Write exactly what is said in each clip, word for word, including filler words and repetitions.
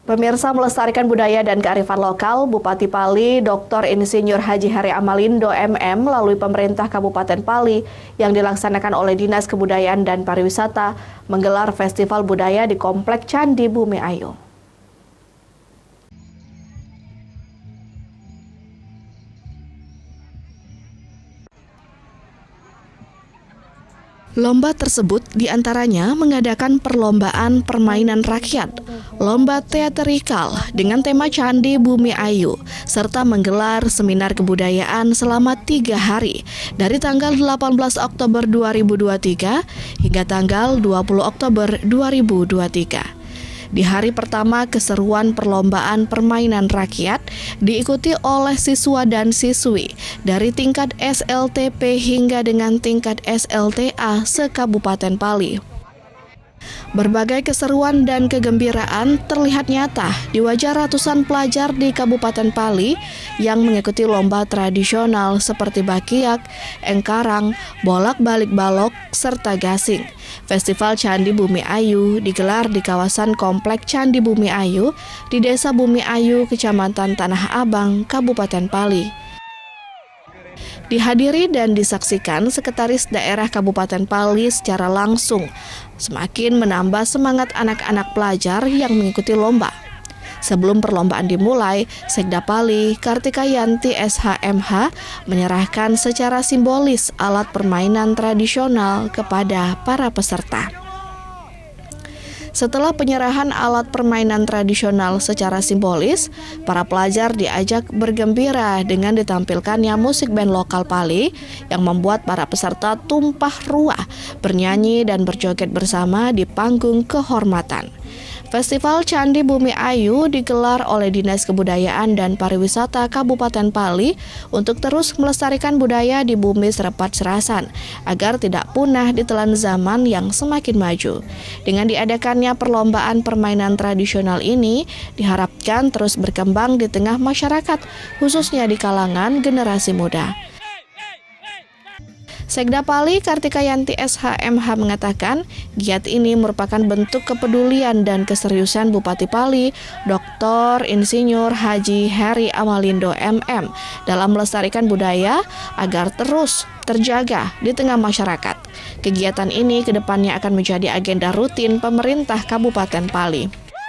Pemirsa, melestarikan budaya dan kearifan lokal, Bupati Pali, Doktor Insinyur Haji Heri Amalindo M M melalui pemerintah Kabupaten Pali yang dilaksanakan oleh Dinas Kebudayaan dan Pariwisata menggelar festival budaya di Komplek Candi Bumi Ayu. Lomba tersebut diantaranya mengadakan perlombaan permainan rakyat, lomba teatrikal dengan tema Candi Bumi Ayu, serta menggelar seminar kebudayaan selama tiga hari dari tanggal delapan belas Oktober dua ribu dua puluh tiga hingga tanggal dua puluh Oktober dua ribu dua puluh tiga. Di hari pertama keseruan perlombaan permainan rakyat diikuti oleh siswa dan siswi dari tingkat S L T P hingga dengan tingkat S L T A se-Kabupaten Pali. Berbagai keseruan dan kegembiraan terlihat nyata di wajah ratusan pelajar di Kabupaten Pali yang mengikuti lomba tradisional seperti bakiak, engkarang, bolak-balik balok, serta gasing. Festival Candi Bumi Ayu digelar di kawasan Komplek Candi Bumi Ayu di Desa Bumi Ayu, Kecamatan Tanah Abang, Kabupaten Pali. Dihadiri dan disaksikan Sekretaris Daerah Kabupaten Pali secara langsung, semakin menambah semangat anak-anak pelajar yang mengikuti lomba. Sebelum perlombaan dimulai, Sekda Pali, Kartika Yanti S H M H, menyerahkan secara simbolis alat permainan tradisional kepada para peserta. Setelah penyerahan alat permainan tradisional secara simbolis, para pelajar diajak bergembira dengan ditampilkannya musik band lokal Pali yang membuat para peserta tumpah ruah, bernyanyi dan berjoget bersama di panggung kehormatan. Festival Candi Bumi Ayu digelar oleh Dinas Kebudayaan dan Pariwisata Kabupaten Pali untuk terus melestarikan budaya di bumi Serepat Serasan agar tidak punah ditelan zaman yang semakin maju. Dengan diadakannya perlombaan permainan tradisional ini diharapkan terus berkembang di tengah masyarakat, khususnya di kalangan generasi muda. Sekda Pali Kartika Yanti S H M H mengatakan, giat ini merupakan bentuk kepedulian dan keseriusan Bupati Pali, Doktor Insinyur Haji Heri Amalindo M M dalam melestarikan budaya agar terus terjaga di tengah masyarakat. Kegiatan ini kedepannya akan menjadi agenda rutin pemerintah Kabupaten Pali.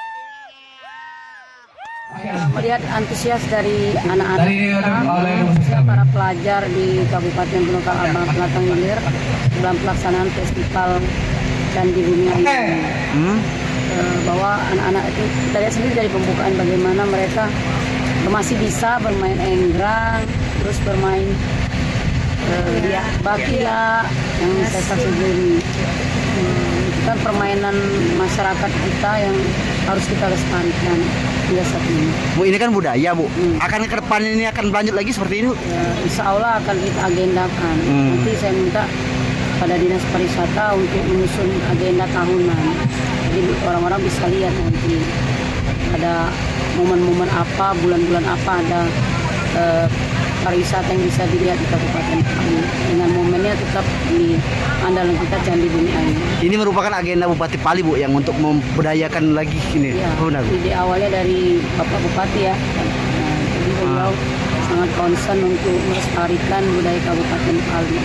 Melihat antusias dari anak-anak kita, khususnya para pelajar di Kabupaten Penumpang Abang Pelatang Hilir dalam pelaksanaan festival Candi Bumi Ayu, hmm? e, bahwa anak-anak itu kita lihat sendiri dari pembukaan bagaimana mereka masih bisa bermain enggrang, terus bermain e, ya, bakia yang saya saksikan sendiri. Hmm, itu kan permainan masyarakat kita yang harus kita lestarikan. Biasa ini. Bu, ini kan budaya, Bu. Hmm. Akan ke depan ini akan lanjut lagi seperti ini, Bu? Ya, insya Allah akan kita agendakan. Hmm. Nanti saya minta pada Dinas Pariwisata untuk menyusun agenda tahunan. Jadi orang-orang bisa lihat nanti ada momen-momen apa, bulan-bulan apa ada eh, pariwisata yang bisa dilihat di Kabupaten Pali. Dengan momennya tetap di andalan kita Candi Bumi Ayu. Ini merupakan agenda Bupati Pali, Bu, yang untuk membudayakan lagi ini. Ya, benar. Ide awalnya dari Bapak Bupati ya. Nah, jadi beliau ah. sangat concern untuk melestarikan budaya Kabupaten Pali.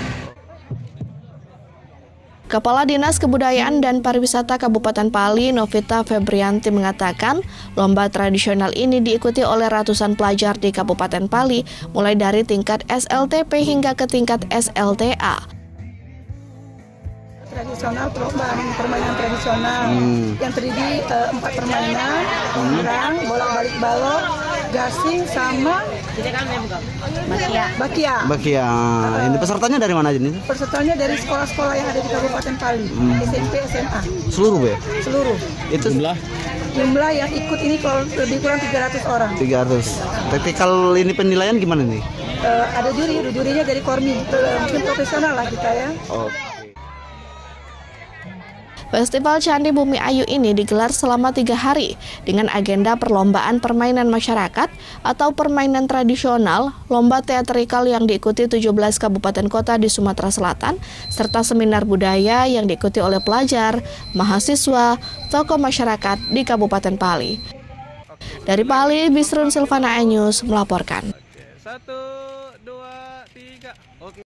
Kepala Dinas Kebudayaan dan Pariwisata Kabupaten Pali, Novita Febrianti mengatakan, lomba tradisional ini diikuti oleh ratusan pelajar di Kabupaten Pali, mulai dari tingkat S L T P hingga ke tingkat S L T A. Tradisional, perlombaan permainan tradisional hmm. yang terdiri uh, empat permainan, enggrang, hmm. bolak-balik balok, gasing, sama bakia. Bakia. Bakia. Uh, ini pesertanya dari mana aja nih? Pesertanya dari sekolah-sekolah yang ada di Kabupaten Pali, hmm. S M P, S M A. Seluruh, Bu? Seluruh. Itu jumlah? Jumlah yang ikut ini kalau lebih kurang tiga ratus orang. tiga ratus. Taktikal ini penilaian gimana nih? Uh, ada juri, jurinya dari Kormi, mungkin profesional lah kita ya. Oh. Festival Candi Bumi Ayu ini digelar selama tiga hari dengan agenda perlombaan permainan masyarakat atau permainan tradisional, lomba teatrikal yang diikuti tujuh belas kabupaten kota di Sumatera Selatan, serta seminar budaya yang diikuti oleh pelajar, mahasiswa, tokoh masyarakat di Kabupaten Pali. Dari Bali, Bisrun Silvana News melaporkan. Satu, dua, tiga. Oke.